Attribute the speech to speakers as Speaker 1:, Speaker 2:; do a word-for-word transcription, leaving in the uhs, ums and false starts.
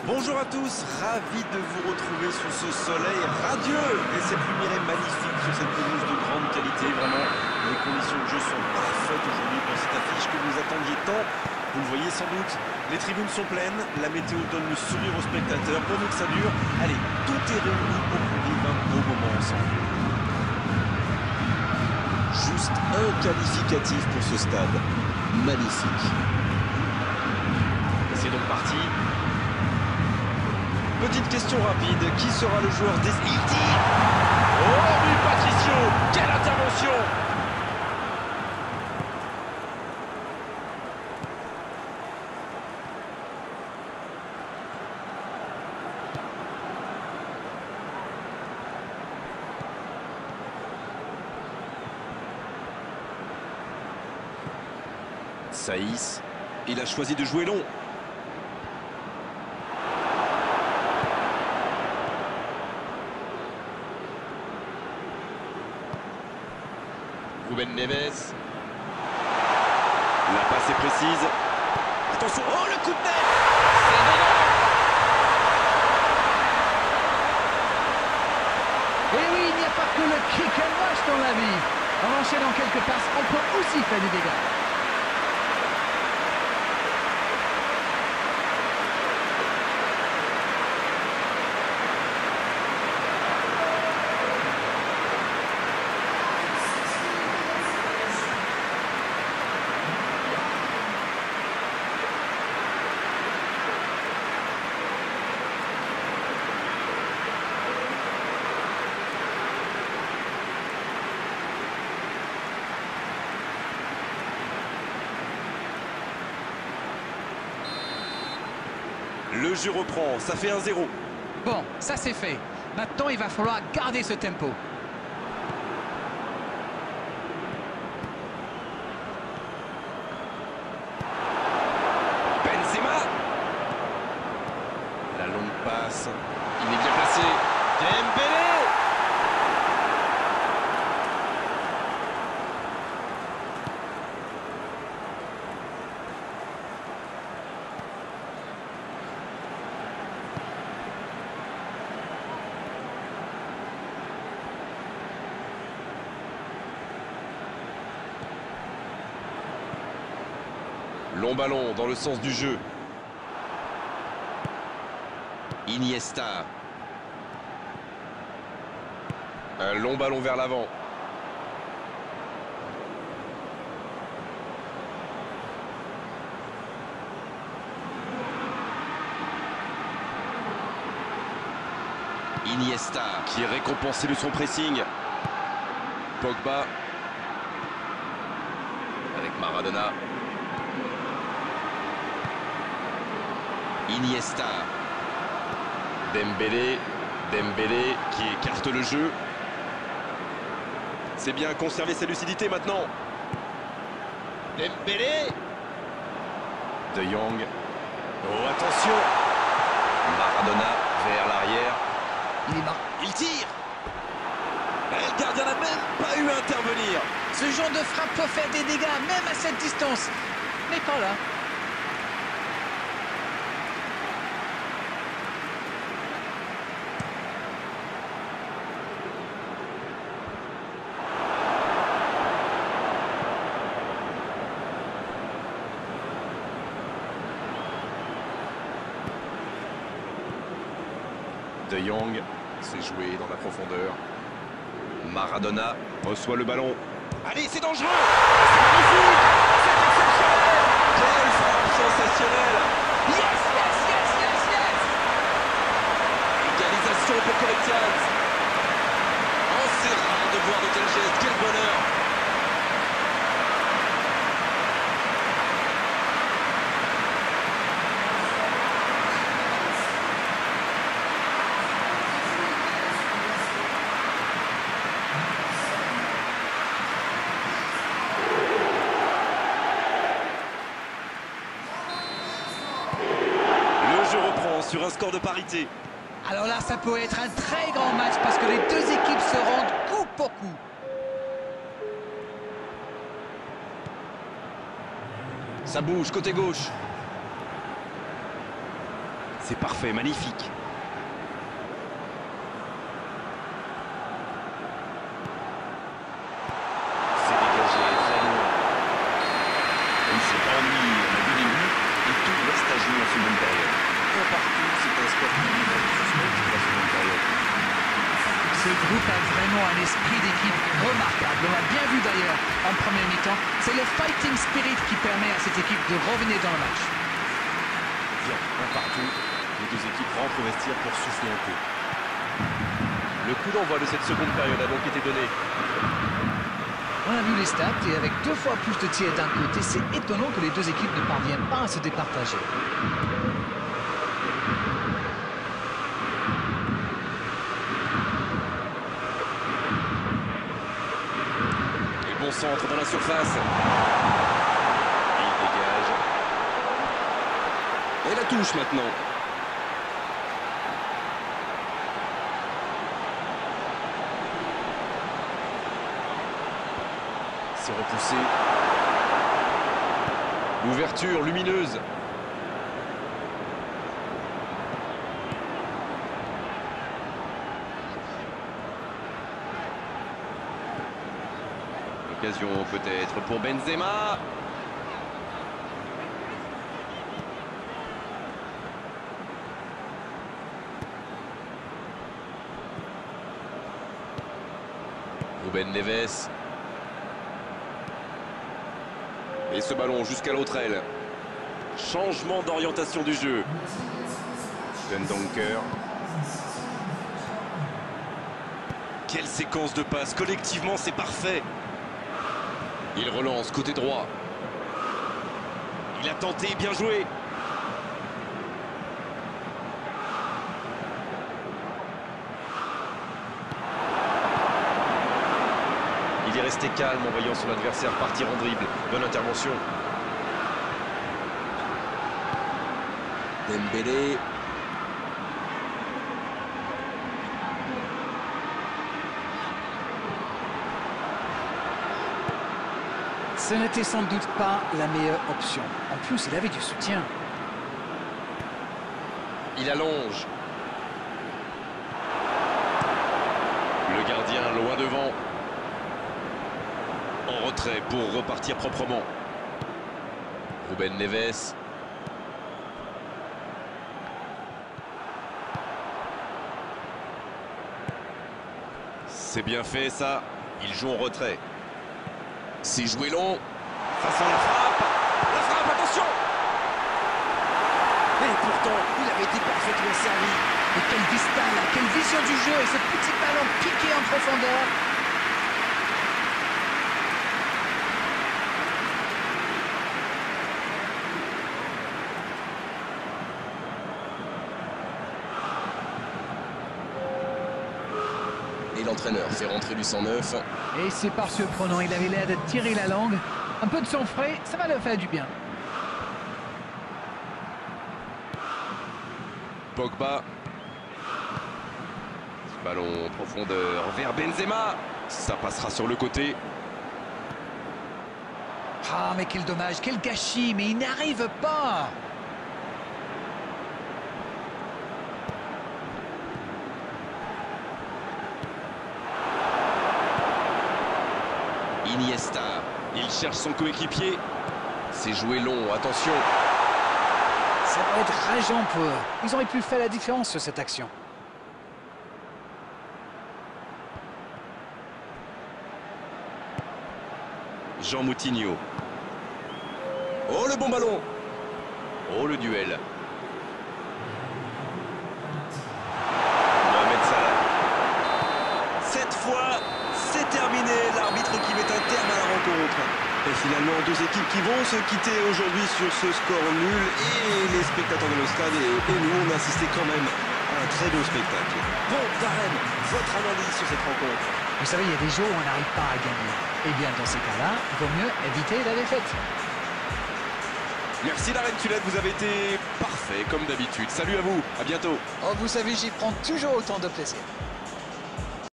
Speaker 1: Bonjour à tous, ravi de vous retrouver sous ce soleil radieux et cette lumière est magnifique sur cette pelouse de grande qualité. Vraiment, les conditions de jeu sont parfaites aujourd'hui pour cette affiche que vous attendiez tant. Vous le voyez sans doute, les tribunes sont pleines, la météo donne le sourire aux spectateurs. Pourvu que ça dure, allez, tout est réuni pour qu'on vive un beau moment ensemble.
Speaker 2: Juste un qualificatif pour ce stade. Magnifique.
Speaker 1: C'est donc parti. Petite question rapide, qui sera le joueur des... Il tire. Oh, but Patricio, quelle intervention! Saïs, il a choisi de jouer long. Ruben Neves. La passe est précise. Attention, oh le coup de tête! C'est énorme!
Speaker 3: Et oui, il n'y a pas que le kick and rush dans la vie. En enchaînant quelques passes, on peut aussi faire du dégât.
Speaker 1: Le jeu reprend, ça fait un zéro.
Speaker 3: Bon, ça c'est fait. Maintenant, il va falloir garder ce tempo.
Speaker 1: Benzema. La longue passe. Il est bien placé. Dembélé. Long ballon dans le sens du jeu. Iniesta. Un long ballon vers l'avant. Iniesta qui est récompensé de son pressing. Pogba. Avec Maradona. Iniesta. Dembélé. Dembélé qui écarte le jeu. C'est bien conserver sa lucidité maintenant. Dembélé. De Jong. Oh, attention. Maradona vers l'arrière.
Speaker 3: Il est marqué.
Speaker 1: Il tire. Et le gardien n'a même pas eu à intervenir.
Speaker 3: Ce genre de frappe peut faire des dégâts, même à cette distance. Mais pas là.
Speaker 1: De Jong s'est joué dans la profondeur. Maradona reçoit le ballon. Allez, c'est dangereux! C'est magnifique! C'est exceptionnel! Quelle frappe sensationnelle!
Speaker 3: Yes, yes, yes, yes, yes!
Speaker 1: Égalisation pour Corinthians. Oh, c'est rare de voir de tels gestes. Quel bonheur! Sur un score de parité.
Speaker 3: Alors là, ça peut être un très grand match parce que les deux équipes se rendent coup pour coup.
Speaker 1: Ça bouge côté gauche. C'est parfait, magnifique. C'est dégagé, très loin. On ne s'est pas ennuyé, on a vu des buts et tout reste à jouer en seconde période. Un partout, c'est un score qui va se mettre pour la seconde période.
Speaker 3: Ce groupe a vraiment un esprit d'équipe remarquable. On l'a bien vu d'ailleurs en première mi-temps. C'est le fighting spirit qui permet à cette équipe de revenir dans le match.
Speaker 1: Bien, un partout. Les deux équipes rentrent au vestiaire pour souffler un peu. Le coup d'envoi de cette seconde période a donc été donné.
Speaker 3: On a vu les stats et avec deux fois plus de tirs d'un côté, c'est étonnant que les deux équipes ne parviennent pas à se départager.
Speaker 1: Bon centre dans la surface. Il dégage. Et la touche maintenant. C'est repoussé. L'ouverture lumineuse. Occasion peut-être pour Benzema. Ruben Neves. Et ce ballon jusqu'à l'autre aile. Changement d'orientation du jeu. Dunker. Quelle séquence de passes. Collectivement, c'est parfait. Il relance côté droit. Il a tenté, bien joué. Il est resté calme en voyant son adversaire partir en dribble. Bonne intervention. Dembélé.
Speaker 3: Ce n'était sans doute pas la meilleure option. En plus, il avait du soutien.
Speaker 1: Il allonge. Le gardien loin devant. En retrait pour repartir proprement. Ruben Neves. C'est bien fait ça. Il joue en retrait. C'est joué long. Face à la frappe. La frappe, attention. Et pourtant, il avait été parfaitement servi.
Speaker 3: Et quelle vista là, quelle vision du jeu et ce petit ballon piqué en profondeur.
Speaker 1: Et l'entraîneur fait rentrer du cent neuf.
Speaker 3: Et c'est pas surprenant, il avait l'air de tirer la langue. Un peu de sang frais, ça va leur faire du bien.
Speaker 1: Pogba. Ce ballon en profondeur vers Benzema. Ça passera sur le côté.
Speaker 3: Ah, mais quel dommage, quel gâchis, mais il n'arrive pas.
Speaker 1: Iniesta, il cherche son coéquipier. C'est joué long, attention.
Speaker 3: Ça va être rageant pour eux. Ils auraient pu faire la différence sur cette action.
Speaker 1: Jean Moutinho. Oh, le bon ballon. Oh, le duel. Mohamed Salah. Cette fois, c'est terminé. L'arbitre qui met un terme à la rencontre. Et finalement, deux équipes qui vont se quitter aujourd'hui sur ce score nul. Et les spectateurs dans le stade et, et nous, on a assisté quand même à un très beau spectacle. Bon, Darren, votre analyse sur cette rencontre?
Speaker 3: Vous savez, il y a des jours où on n'arrive pas à gagner. Eh bien, dans ces cas-là, il vaut mieux éviter la défaite.
Speaker 1: Merci Darren Tulette, vous avez été parfait comme d'habitude. Salut à vous, à bientôt.
Speaker 3: Oh, vous savez, j'y prends toujours autant de plaisir.